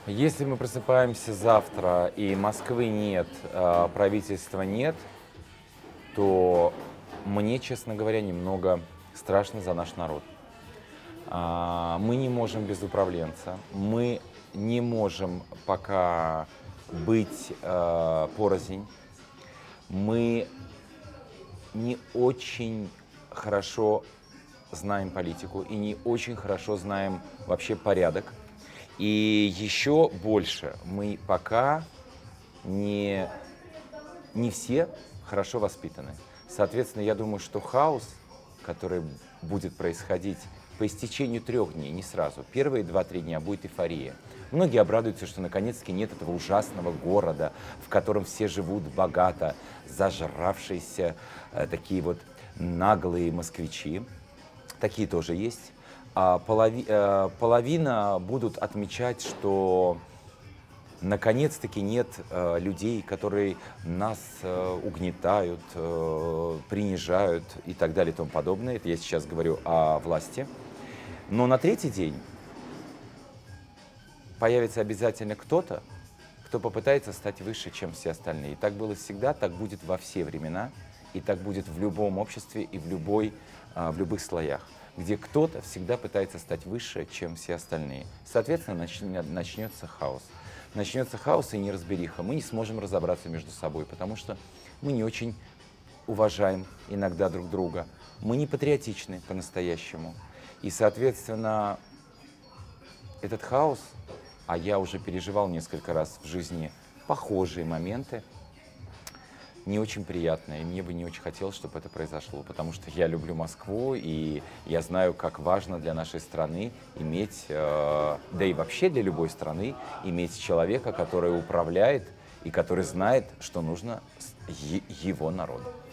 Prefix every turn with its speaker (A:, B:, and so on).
A: Если мы просыпаемся завтра и Москвы нет, правительства нет, то мне, честно говоря, немного страшно за наш народ. Мы не можем без управленца, мы не можем пока быть порознь, мы не очень хорошо знаем политику и не очень хорошо знаем вообще порядок. И еще больше мы пока не все хорошо воспитаны. Соответственно, я думаю, что хаос, который будет происходить по истечению 3 дней, не сразу, первые 2-3 дня будет эйфория. Многие обрадуются, что наконец-таки нет этого ужасного города, в котором все живут богато, зажравшиеся такие вот наглые москвичи. Такие тоже есть. Половина будут отмечать, что наконец-таки нет людей, которые нас угнетают, принижают и так далее и тому подобное. Это я сейчас говорю о власти. Но на 3-й день появится обязательно кто-то, кто попытается стать выше, чем все остальные. И так было всегда, так будет во все времена, и так будет в любом обществе и в любых слоях, где кто-то всегда пытается стать выше, чем все остальные. Соответственно, начнется хаос. Начнется хаос и неразбериха. Мы не сможем разобраться между собой, потому что мы не очень уважаем иногда друг друга. Мы не патриотичны по-настоящему. И, соответственно, этот хаос, а я уже переживал несколько раз в жизни похожие моменты, не очень приятно, и мне бы не очень хотелось, чтобы это произошло, потому что я люблю Москву, и я знаю, как важно для нашей страны иметь, да и вообще для любой страны, иметь человека, который управляет и который знает, что нужно его народу.